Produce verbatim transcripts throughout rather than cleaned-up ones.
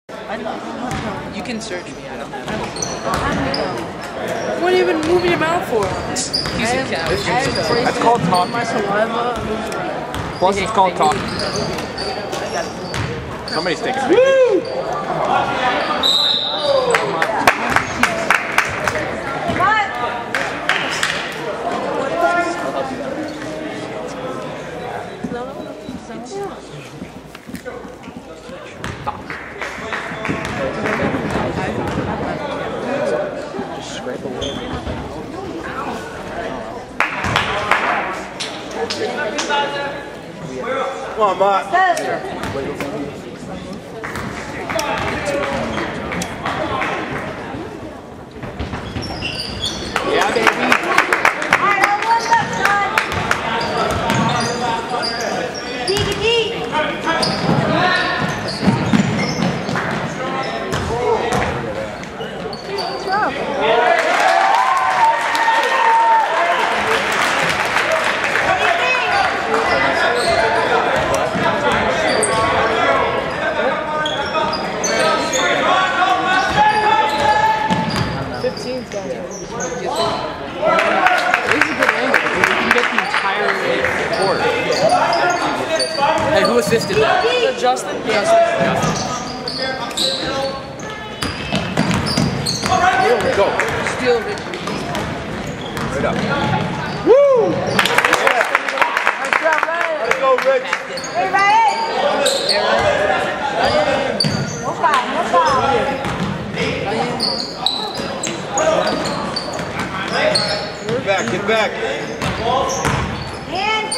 I don't. You can search me. I don't have it. What are you even moving your mouth for? He's a cat. That's called talking. My saliva moves around. Plus, it's called talking. Somebody's taking a picture. Just scrape away. Come on, Matt. Yeah, baby. Alright, all one's up, son. Deep, deep. What's wrong? fifteen's got it. This is a good angle. You can get the entire way to the court. Hey, who assisted that? Is that Justin? Justin. Here we go. Steal it. Right up. Woo! Let's go, Rich. Hey, Ryan. No foul, no foul. Get back, get back. Hands.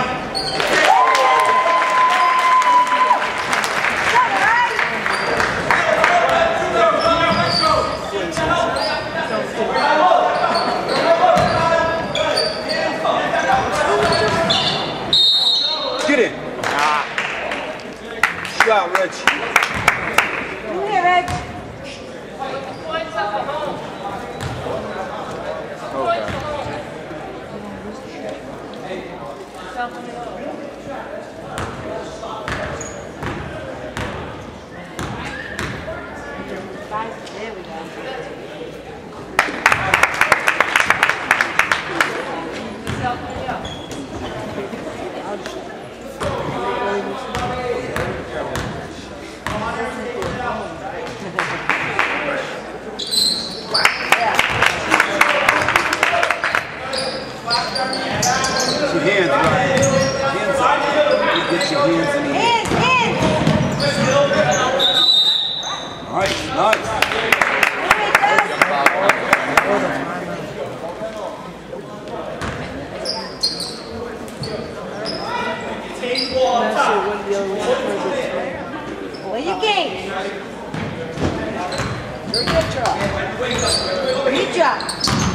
Get in. Ah. Shot, Rich. Come here, Reg. There we go. Your hands, right? Hands up. You get your hands in the air. Hands, hands. Nice, nice. Where you game? Very good job. Good job.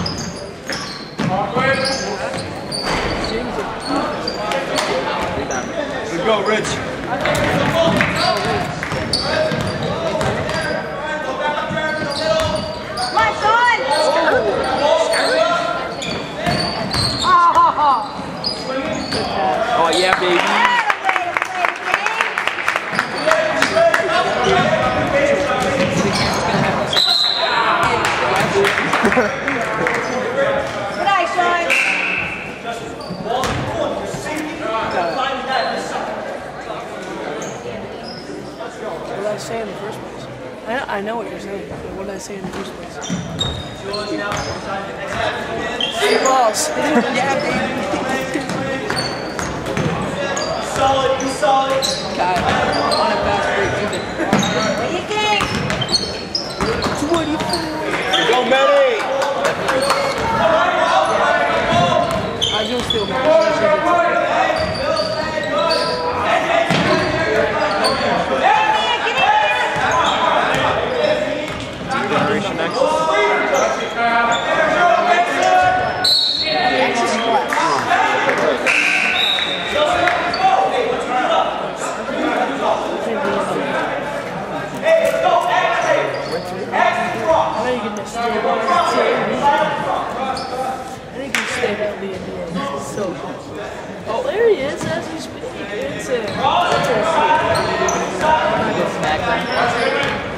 Good go, Rich. Come on, son. Oh, Oh, yeah, baby. good eye, son. What did I say in the first place? I, I know what you're saying, but what did I say in the first place? Three balls. Yeah, baby. Solid, you solid. God, on a fast break, even. Where you game? Go, Matty. I just feel bad. Generation X. Oh, there he is as we speak. It's uh, interesting. Smack.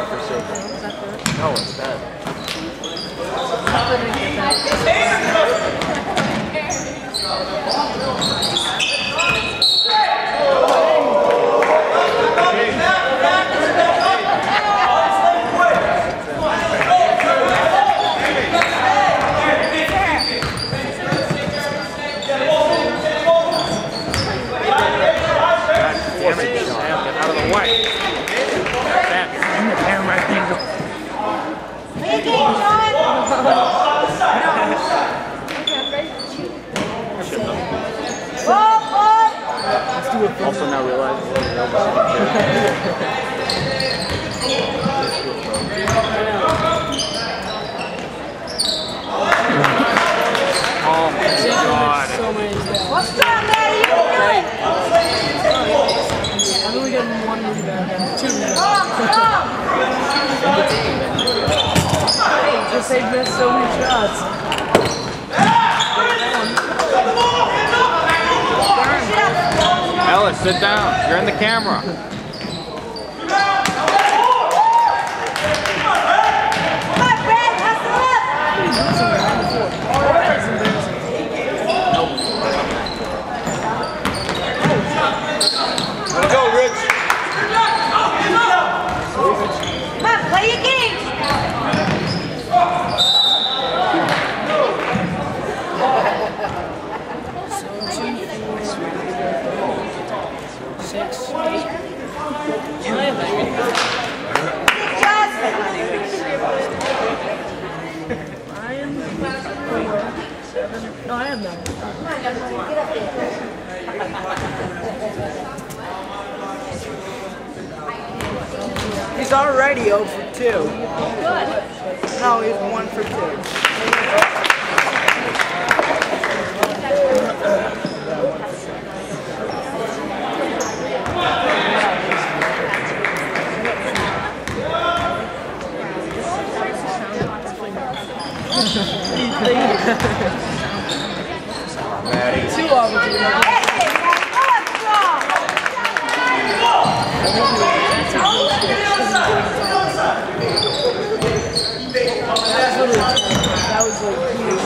Forsaken. No, it's bad. Also now realize oh my god. So many rebounds. What's up, man? You Right. I've only gotten one rebound and two rebounds. Just they've missed so many shots. Ellis, sit down. You're in the camera. Come on, Brad, hustle up. Let's go, Rich. Come on, play your game. Six, eight. I am I am four, seven. No, I am nine. He's already zero for two. No, he's one for two. Two opportunities. That was like huge.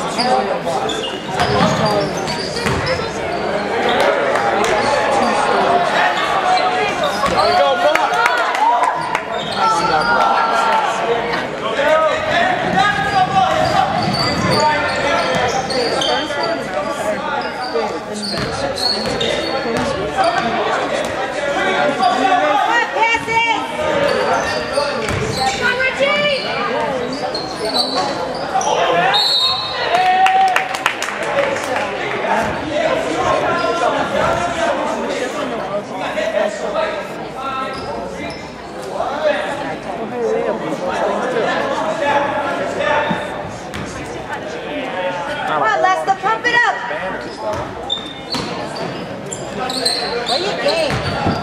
Come on, Lester, pump it up. Play your game.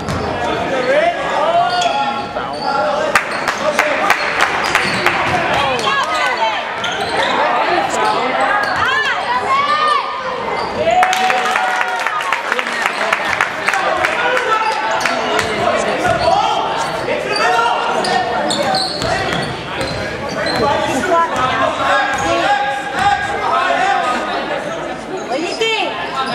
Play your game.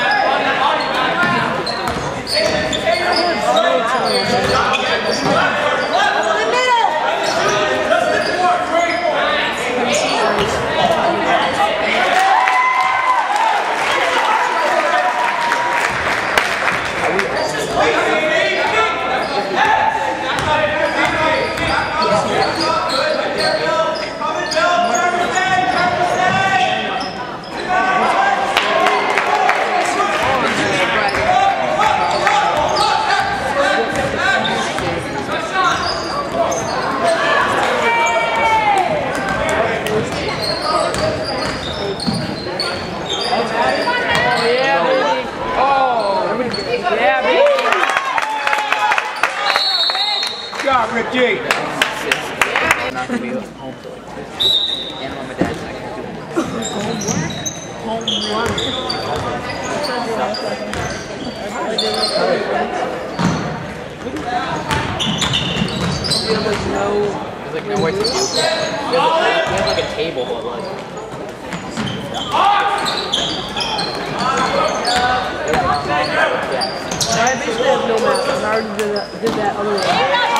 Ricky. I'm not gonna be home till like this. And when my dad's not gonna do Home run. There's no There's like nowhere to do. We have, we have like a table, but like. I basically have no map. I already did that, did that other one.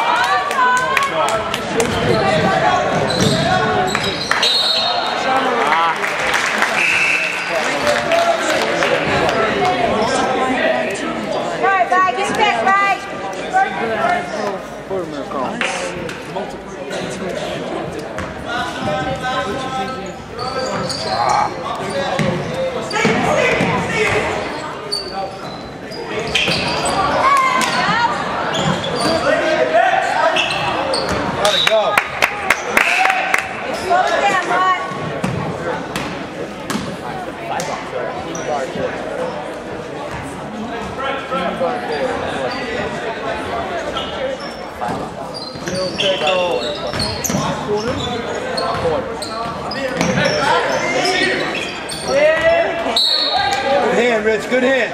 Right, right, get back, right. Let it go. Slow it down, Rod. Good hand, Rich. Good hand.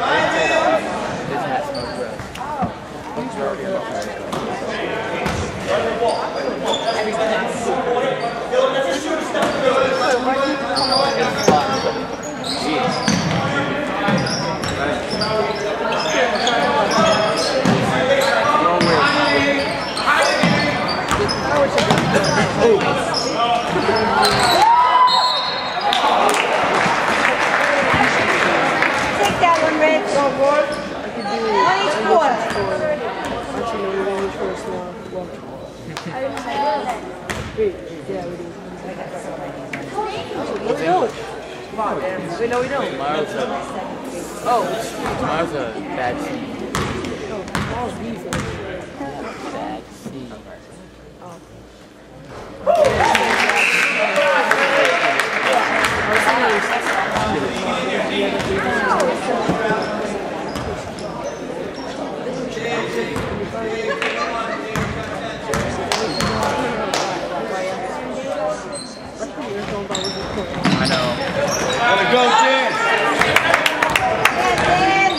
Take that one, Rich. One each quarter. Actually, no, we don't each first one. Wait, yeah, we do. No, we don't. Come on, man. Wait, no, we don't. Tomorrow's a, Oh, tomorrow's a bad scene. no, tomorrow's beef. Bad scene. I know. Let it go, Dan. Dan,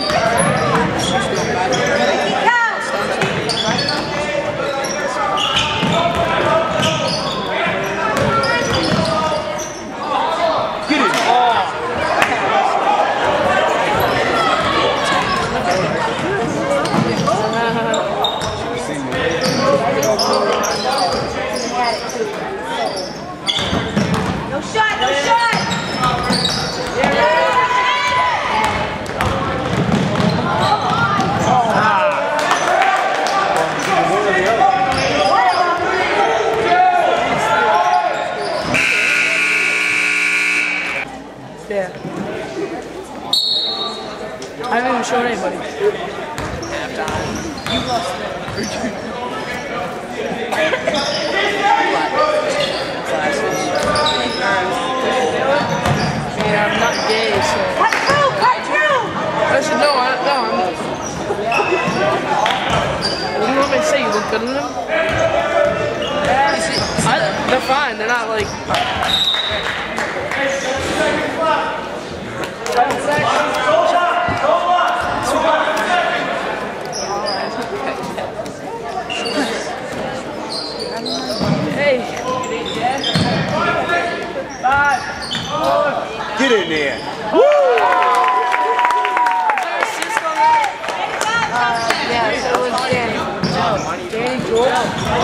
Get it. no shot, no shot. Yeah. I haven't even shown anybody. You lost I mean, I'm not gay, so. Cut through, cut through. I said, no, I, no, I'm not. What do you want me to say? You look good in them? You see, I, they're fine. They're not like. Hey. Five. Get in there. Yeah, so it was Danny. Danny Joel.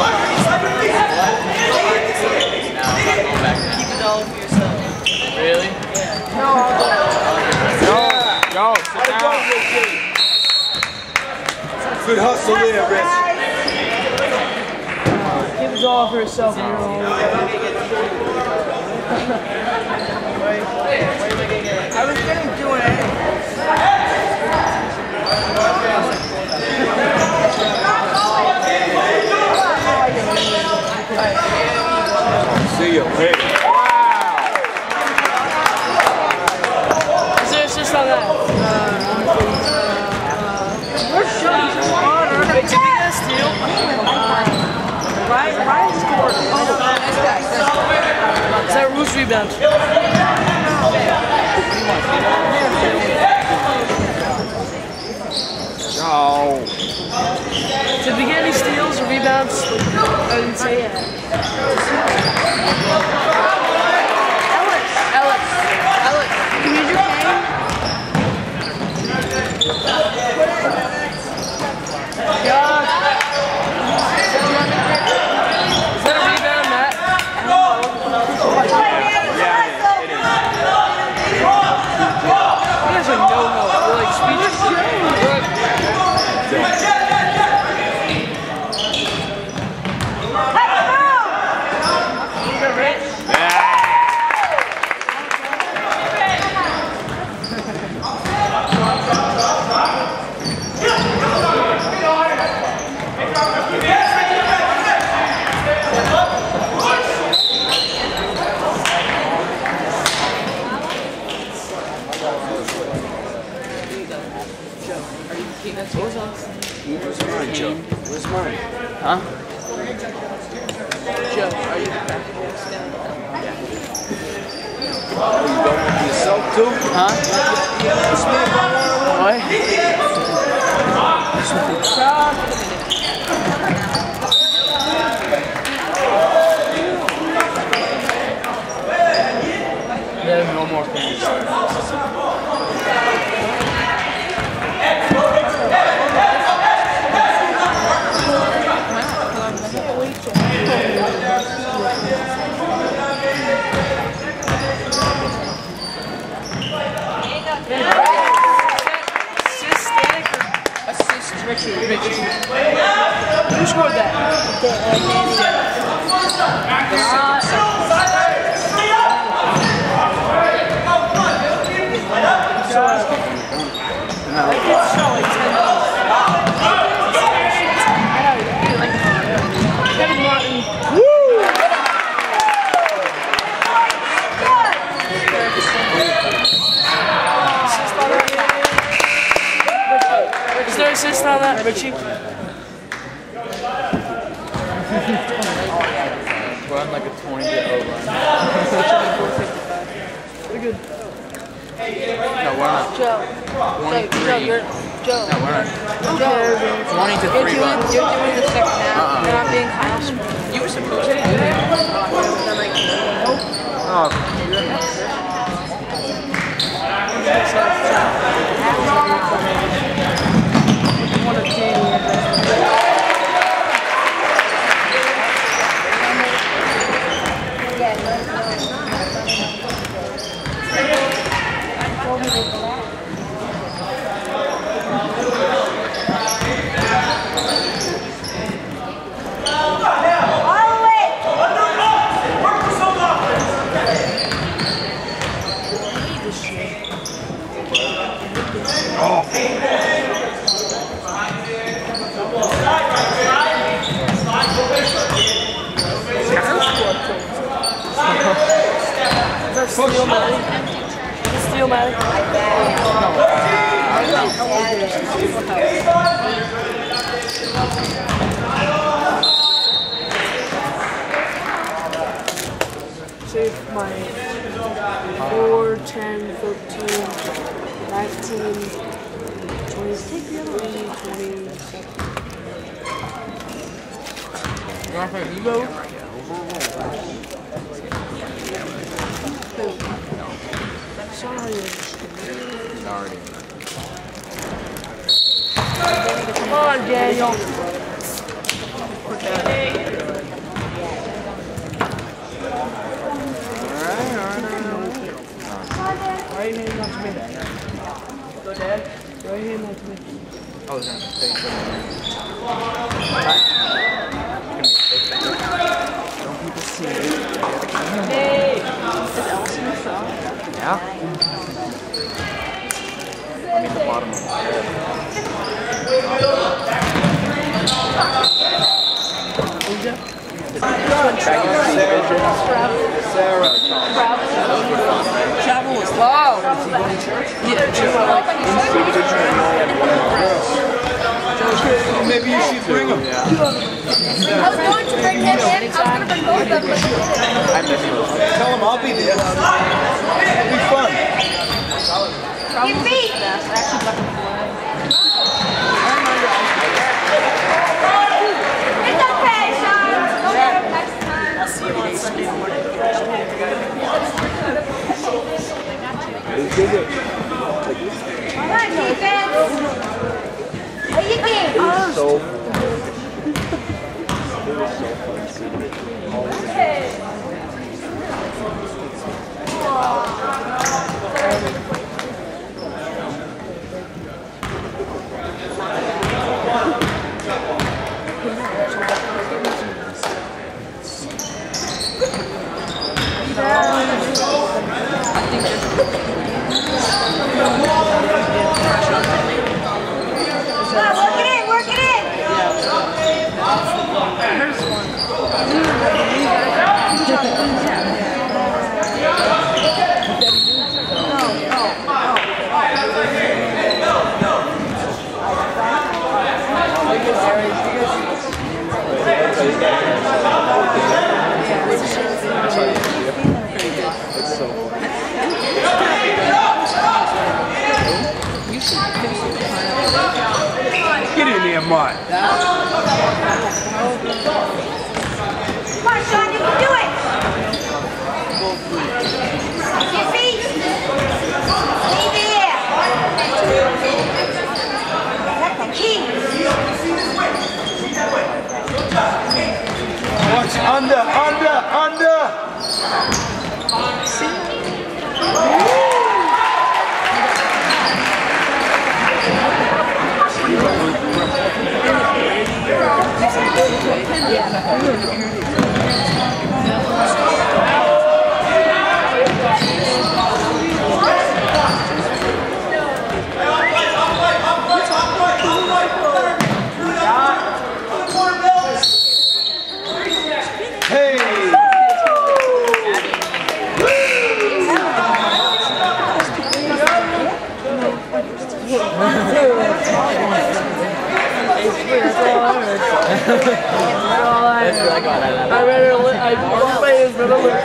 Keep it all for yourself. Really? No, I'll go. Go, sit down. Good hustle there, Rich. Keep it all for yourself. And you're all I was gonna do it. See you. Hey. Is there just on that? Uh, We're shooting water. Wait, did we get a steal? Ryan, Ryan scored. Oh, nice guy. Is that Roos rebound? Ciao. Did we get any steals or rebounds? I didn't say it. Alex. Alex. Alex. Can you use your cane? Josh. Is that a rebound, Matt? You guys are no-no. You're like speechless. Where's mine, Joe? Where's mine? Huh? Joe, are you Oh, you going with yourself too? Huh? This man got one on There are no more things. assist Richie? Richie. Who scored that? Kevin Martin. Is there assist on that, Richie? We're on like a twenty to over. We're good. No, we're not. Joe. twenty-three. Joe, you're Joe. No, we're not. Joe. twenty to You're three doing, bucks. you're doing the second half. Uh-uh. You're not being kind. You were supposed to do that. Oh, One of two. Steel Maddie. Steel Maddie. Save my four, ten, thirteen, nineteen, twenty-three, twenty-seven. you want to play Lebo? Sorry. Sorry. Come on, Daniel. Right hand not to me. Go, Dad. Right hand not to me. Oh, it's not mistake. Don't people see it? Hey! Is Ellison in front? Yeah. I mean the bottom of the head. Who's that? Sarah. Travel was loud. Yeah, travel. Maybe you should bring him. I was going to bring him in. I was going to bring both of them. I miss those. Tell him I'll be there. It'll be fun. Your feet. Actually, black and white. so fun. It was so fun seeing it. Work it in, work it in. It's so fun. Get in there, Mark. Come on, Sean, you can do it. Your feet. Stay there. That's the key. Watch under, under, under. Hey! That's what I got out of that. I better li- I one way is better look.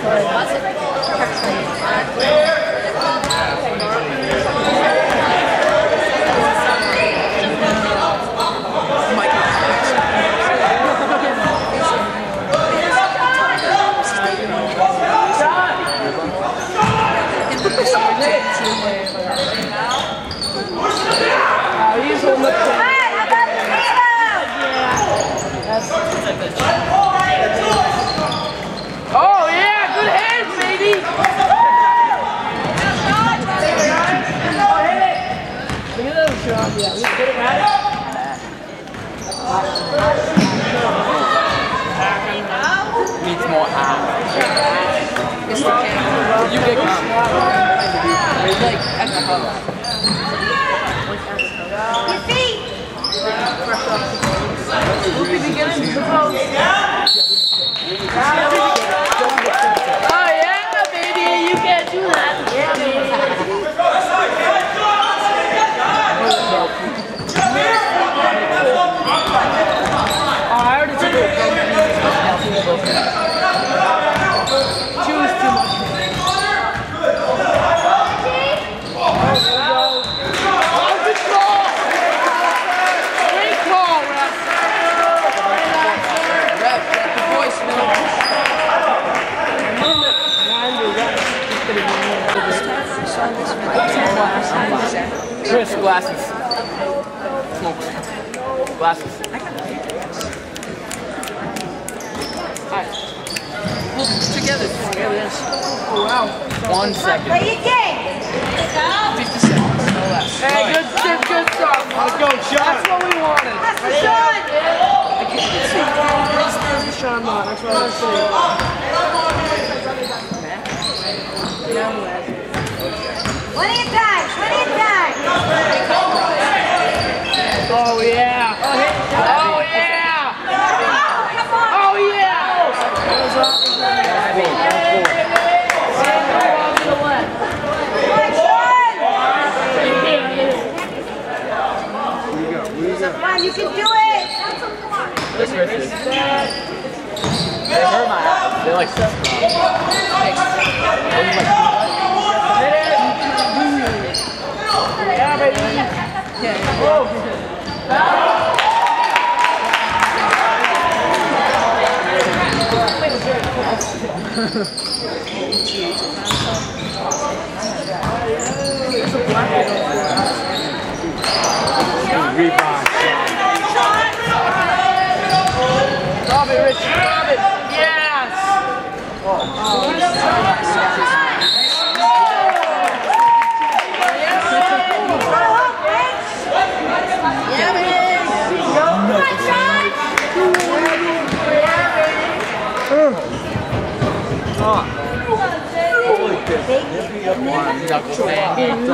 He's on the Come on, how about the Oh yeah, good hands, baby. Look at those shots. Yeah, we get it right. Needs more ass. You get calm. It's like at the hub. Your feet. We'll be beginning to propose. Oh yeah, baby, you can't do that. Yeah, baby. Oh, I already took it. Choose too much. Oh, good call. Great call, Ref. Rep, get the voice now. Chris, glasses. Smoke. Glasses. Alright. We'll together. Together this. Oh, wow. One second. Play your game. fifty seconds. No less. Hey, good, good, good stuff. Let's go, Sean. That's what we wanted. That's for Sean. That's Sean Mott. That's what I was saying. One at a time, one at a time. Oh, yeah. Oh, yeah. Come on. Oh, yeah. Come on, you can do it. This hurts this. They hurt my eyes. They're like so strong. Yeah, baby. Oh. Rebound. Knuckles, man.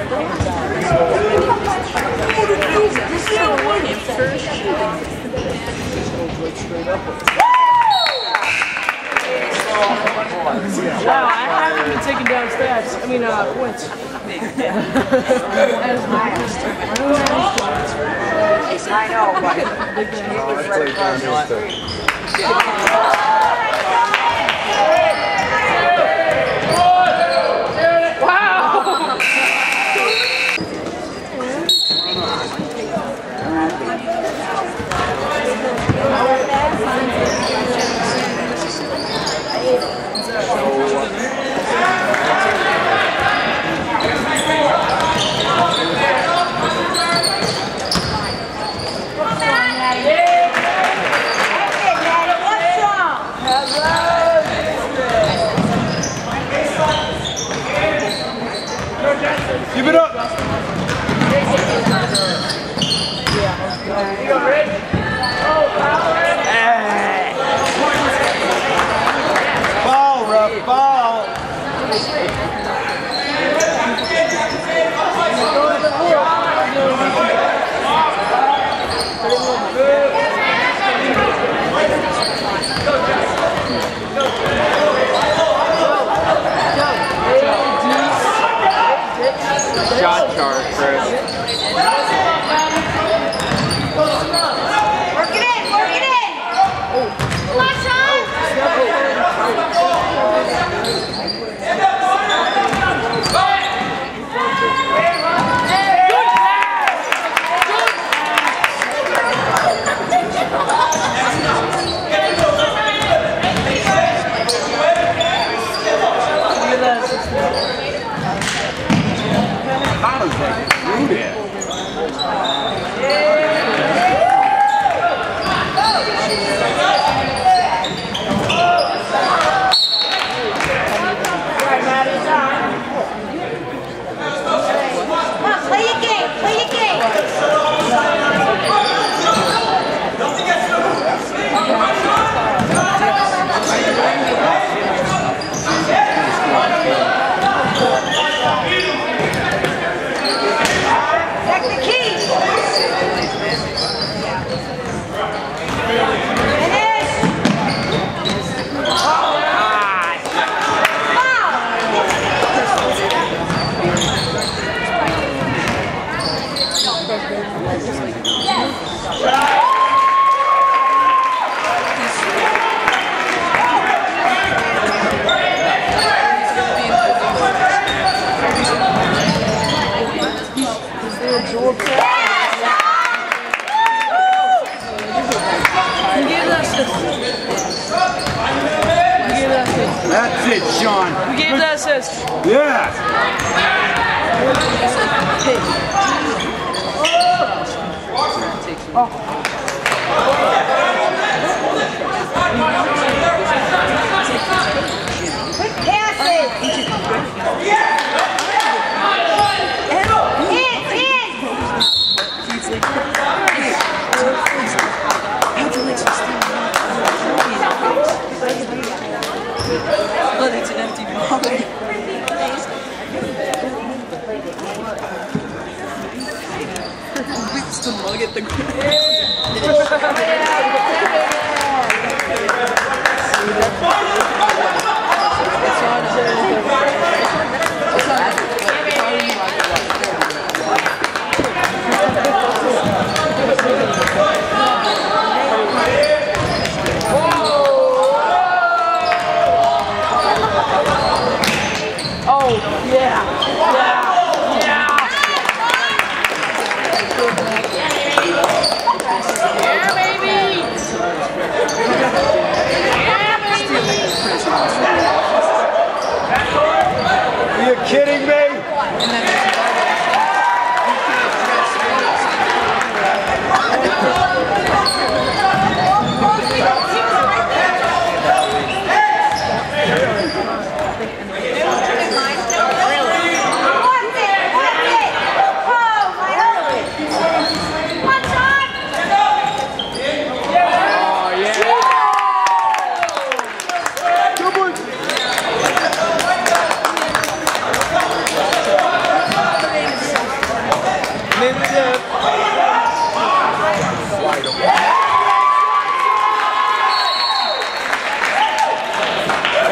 Wow, I haven't been taking down stats. I mean, uh, points. I know, but Give it up! Ball, Ruff, ball! Shot chart, Chris. Work it in, work it in. Come on, Sean. Collins like threw that. Come on, play your game, play your game. Check the key. Finish. That's it, Sean. We gave that assist. Yeah. Quick passes. In, in. but it's an empty ball. It's the mug at the Oh, yeah. Yeah. Yeah. Yeah, baby. Are you kidding me?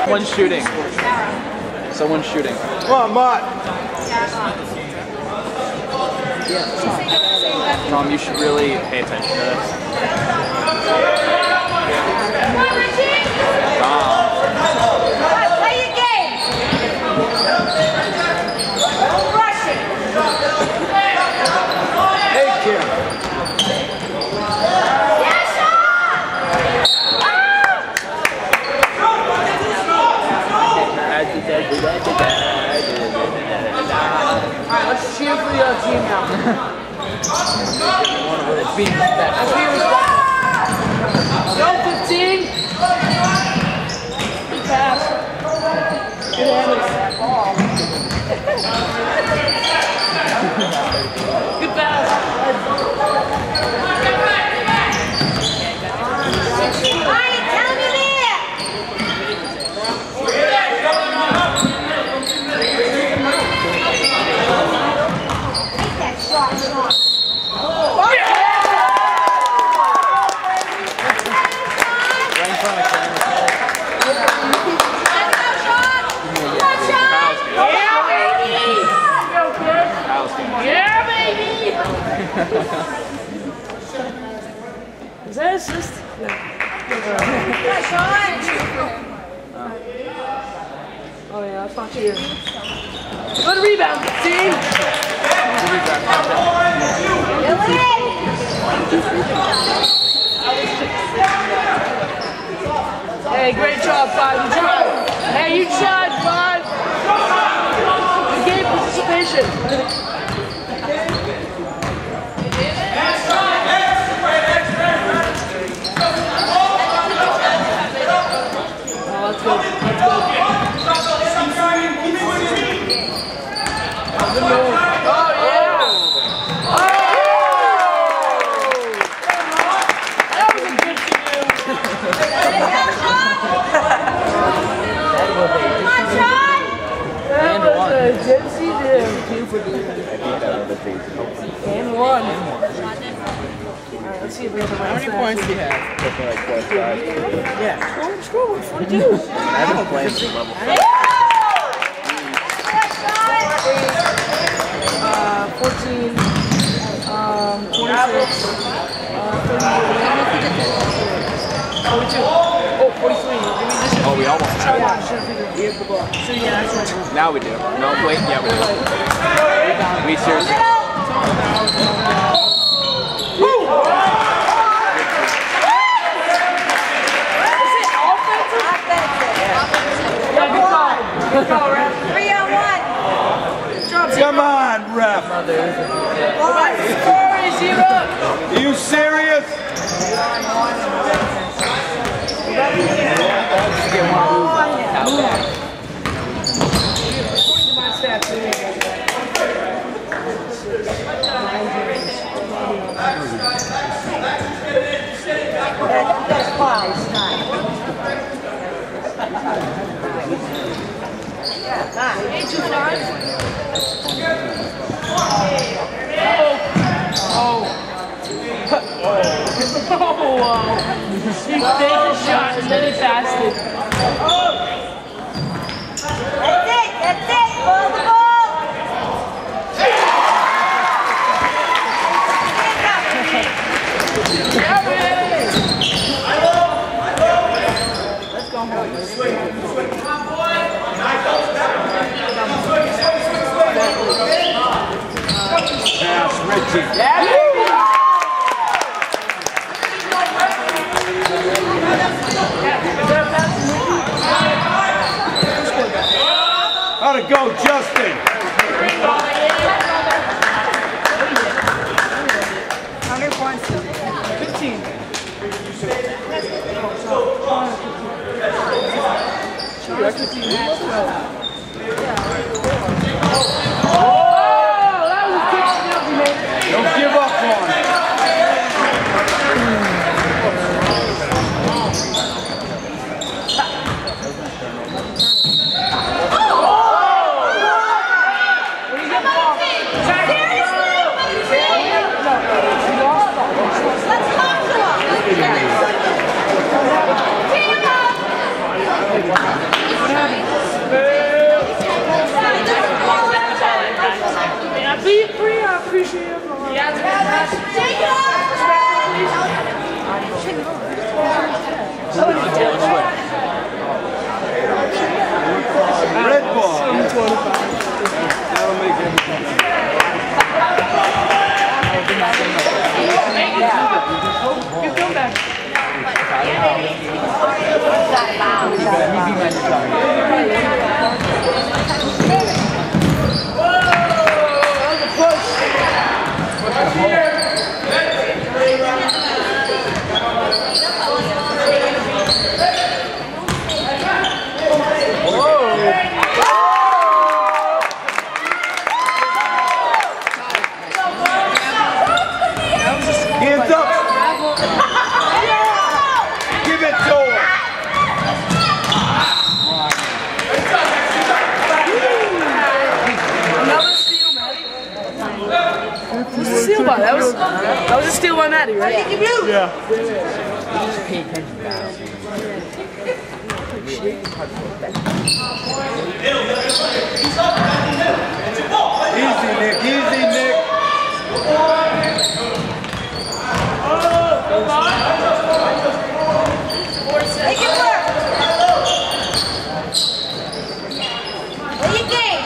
Someone's shooting. Someone's shooting. Come on, Mott. Tom, you should really pay attention to this. Tom. Play your game. Rush it. Hey, Kim. Alright, let's cheer for the other team now. Be respectful. Let's be respectful. Go fifteen. Good pass. Good handle. Good pass. Alright, tell me there. Take that shot, shot. Right in front of the camera. Yeah, baby! Is that assist? Oh yeah, that's not cheer. Good rebound, team! Hey, great job, Bud. You tried. Hey, you tried, Bud. Good game participation. Oh, that's good. That's good. Oh, yeah! Oh! That was a good canoe. That was a gypsy do. And one. Alright, let's see if we have the right. How many points do you have? Yeah. Score, score, forty-two. I haven't played this level. Uh, fourteen, um, twenty-six, uh, thirty-eight, forty-two, oh, forty-three. Did we just Oh, we almost Oh, have yeah, it. should have figured. We have the ball. So, yeah, that's right. Now we do. No, wait, yeah, we do. We seriously. Yeah, good call. Good call, Ref. Three on one. Come on, ref. Alright, score is zero. Are you serious? That's fine. It's not. Eight to five. Oh. Oh. Oh, wow. He faked a shot and then he passed it. That's it. That's it. Ball the ball. Let's go home. Pass, Richie. Yeah. How'd it go, Justin? How many points? fifteen. Oh, that was a good steal we made. Don't give up on it. Let's talk to him. Shake it off! Red ball. That'll make everything You come back. Hands up! Give it to him! Another steal, Maddie. That was a steal by that was that was a steal by Maddie, right? Yeah. Easy, Nick. Easy, Nick. Make it work. Play your game.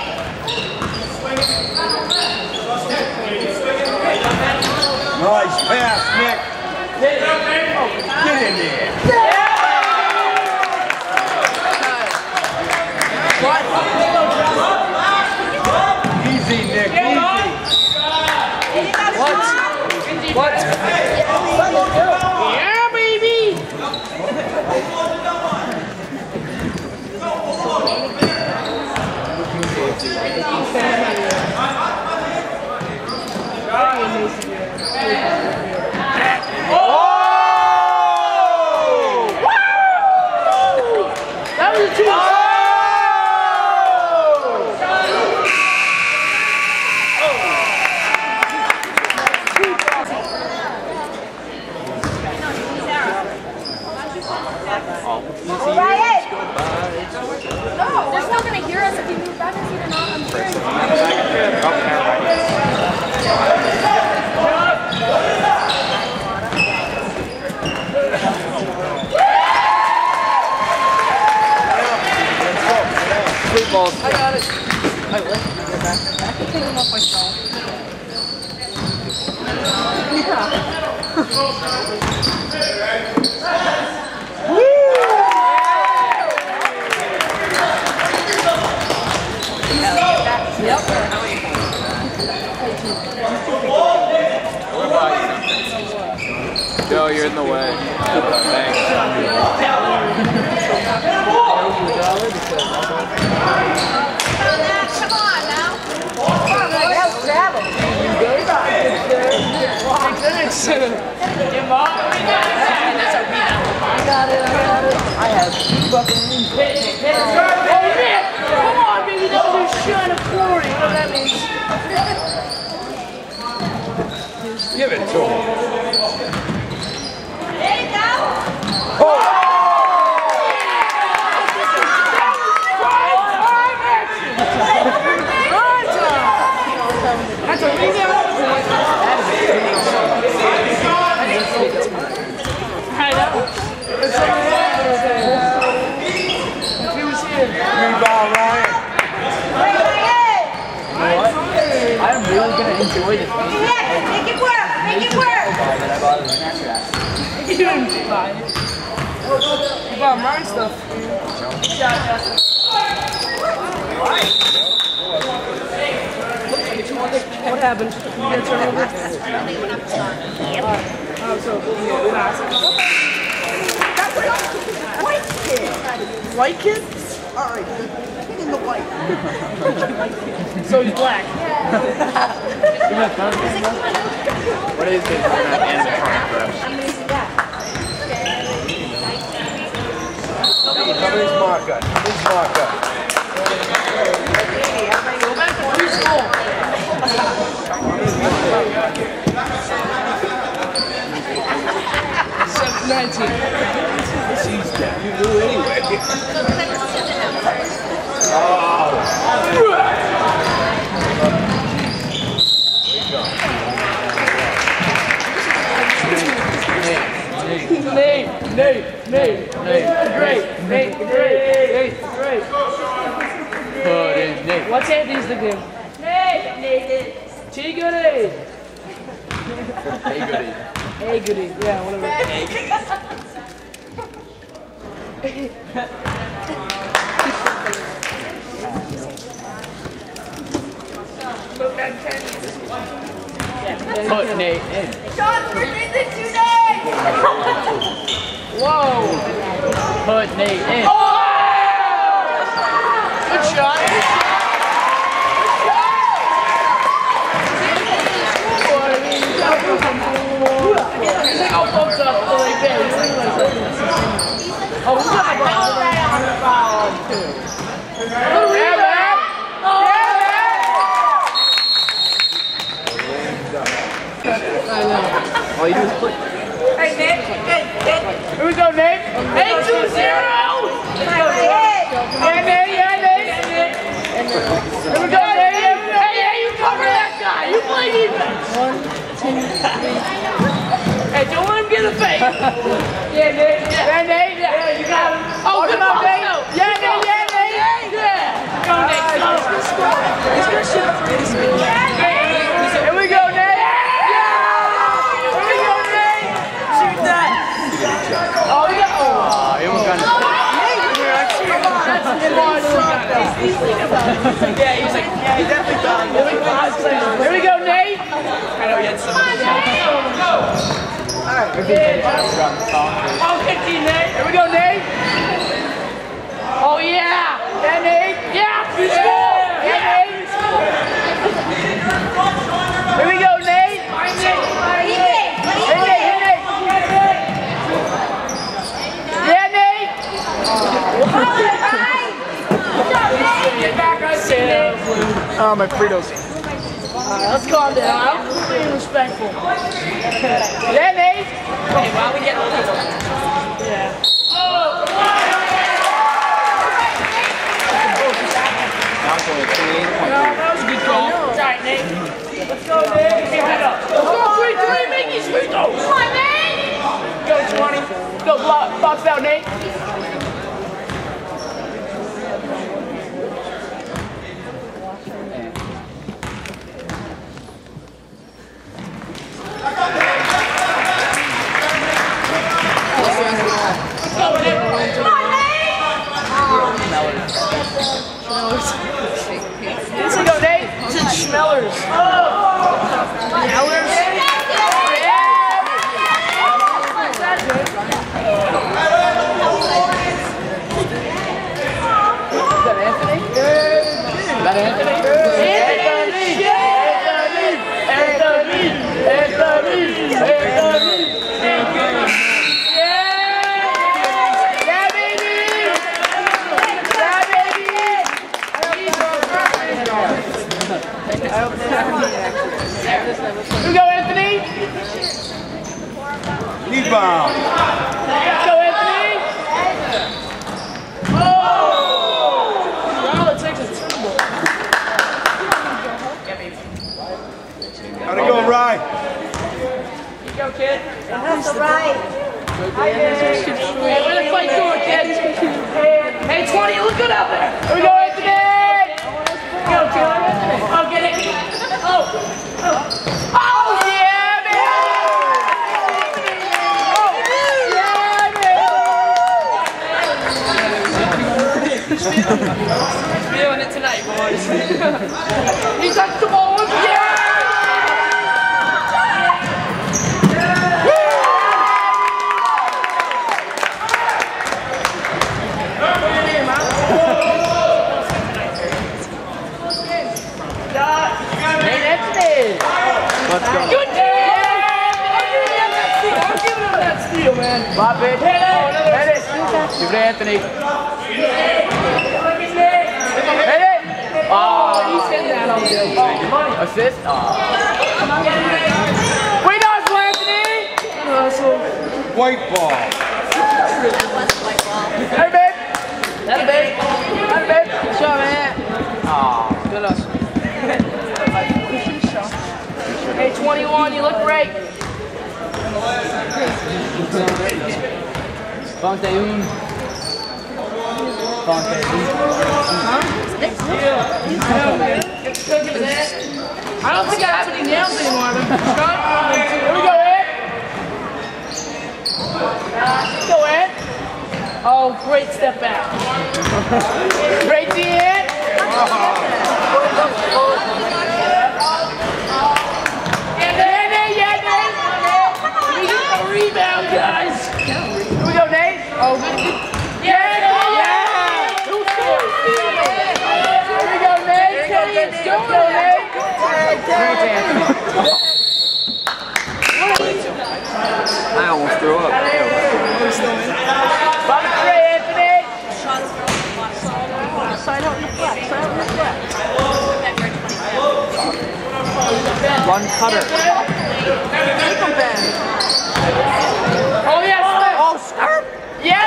Nice pass, Nick. Get in there. Easy, Nick. Easy. What? What? Yeah, baby. That was a two. Ryan. They're still gonna hear us if we move back and see they're not. I'm sure. Three balls. I got it. I will. Get back. I can take them off myself. Yep. Joe, you're in the way. Thanks. Come on now. That was travel. I got it, I got it. I have two fucking wins. Oh, Nick! Come on, baby, that was a shot of glory. You know what that means? Give it to him. There you go. That's a rebound. I know. It's so if he was here. Rebound, Ryan. I'm really gonna enjoy this. Make it happen. Make it work. Make it work. You didn't buy it. You bought my stuff. What happened? You get turned over? Yep. Oh, so White kid. white kid? All right, the kid in the white. So he's black. What is this? Animatronic brush. Somebody's marker. Somebody's marker. Go back to preschool. seven nineteen. She's dead. You knew anyway. Nate, Nate, Nate, Nate, great, Nate, great, Nate, great. Put in Nate. What's Anthony's nickname? Nate. Nate. T Goody. Hey, goody. Hey Goody, yeah, whatever. Put Nate in. Sean, we're in the today. Whoa. Put Nate in. Oh! Good shot. Good shot. He's like all pumped up like that. Oh, who's got the ball? The rebound. All you do is put. Hey, Nate. Good, good. Here we go, Nate. Eight two zero. Yeah, Nate. Yeah, Nate. Here we go, Nate. Hey, hey, you cover that guy. You play defense. One, two, three. Hey, don't let him get a fake. Yeah, Nate. Yeah, Nate. Yeah, you got him. Oh, good on, Nate. Yeah, Nate. Yeah, Nate. Yeah. Go, Nate. Go. He's gonna shoot a free throw. Here we go, Nate. Oh, we got. Oh, he almost got it. Yeah, he's like, yeah, he definitely got it. Here we go, Nate. I know he had some. Alright, oh, fifteen, Nate. Here we go, Nate. Oh, yeah. Yeah, Nate. Yeah, good score. Yeah, Nate. Here we go, Nate. Hey, Nate. Hey, Nate. Yeah, Nate! Get back on Nate! Oh, my Fritos. Alright, let's calm down. I'm being respectful. Yeah, Nate! Hey, why we get all these? Yeah. Oh! That was a good call. Alright, Nate. Let's go, Nate. Get your head up. Let's go, three, three, make these free throws. Come on, Nate! Go, twenty. Go, block, box out, Nate. Let's go, Nate. It's in Schmellers. Schmellers. Here we go, Anthony. Rebound. Let's go, Anthony. Oh! Wow, it takes a turbo. How'd it go, Rye? You go, kid. That's all right. Hey, where the fight going, kid? Hey, twenty, look good out there. Here we go, Anthony. Go, kid. Oh, get it. Oh. Oh, yeah, man. Oh, yeah, man. Feeling it tonight, boys. He touched the ball. Yeah. Let's go. Good day! I'm giving him that steal, man. Pop it. Hit it. Hit it. Give it to Anthony. Hit it. Oh, he's hitting that all day. Oh, assist. Oh. Wait, hustle, Anthony. Hustle. White ball. Hey, babe. That babe. That babe. Good shot, man. Oh. Good hustle. Hey, twenty-one, you look great. Fontaine. Fontaine. I don't think I have any nails anymore. Here we go, Ed. Go, Ed. Oh, great step back. Great D, Ed. Yeah, Nate, Nate, yeah, Nate. We get a rebound, guys. Here we go, Nate. Oh, good. Yeah, Nate, yeah. Two scores. Here we go, Nate. Here we go, Nate. I almost threw up. Bobby Trey, Anthony. Side out in the flat. Side out in the flat. Run cutter. Nickel bend. Oh, yes. Oh, skirt. Yeah,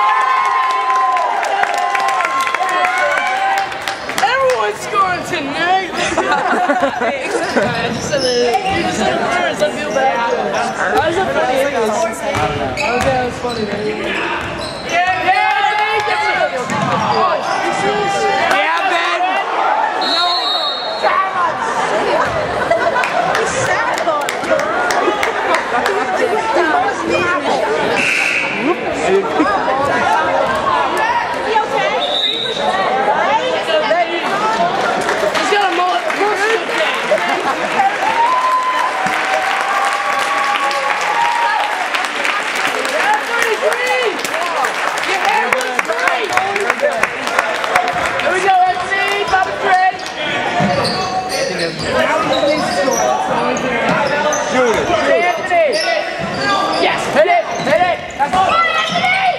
man. Everyone's scoring tonight. I just said it. You just said it first. I feel bad. How's it funny? Okay, that's funny, man. Yeah, yeah, Yeah, Ben. no. He's got a mullet. Here we go, F C, Bobby Trey. Shoot it. Anthony. Yes, hit it, hit it. Come on, Anthony.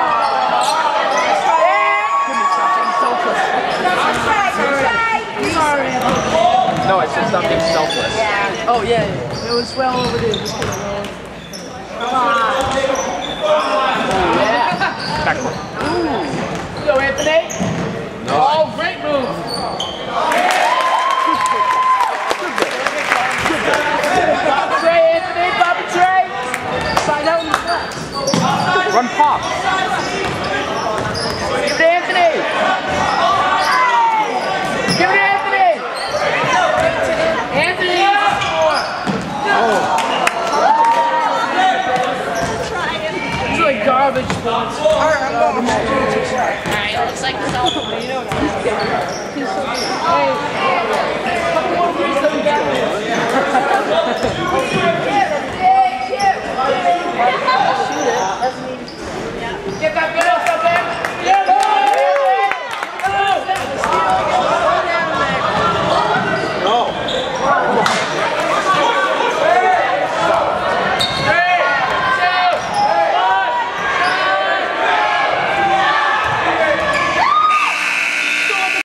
No, I said something selfless. Oh, yeah, yeah. It was well overdue. Just kidding, man. Backward. Go, Anthony. Oh, great move. Bobby Trey, Anthony, Bobby Trey. Side out in the flat. Run pop. Give it to Anthony. Give it to Anthony. Anthony. These are like garbage points. Alright, I'm going home. Alright, looks like the cell phone. You know what? He's good. He's so good. Hey, couple more weeks, then we got this.